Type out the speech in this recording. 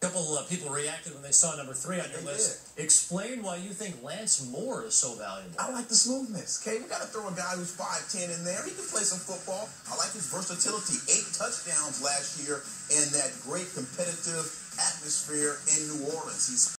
A couple of people reacted when they saw number 3 on your list. Explain why you think Lance Moore is so valuable. I like the smoothness, okay? We got to throw a guy who's 5'10" in there. He can play some football. I like his versatility. 8 touchdowns last year in that great competitive atmosphere in New Orleans. He's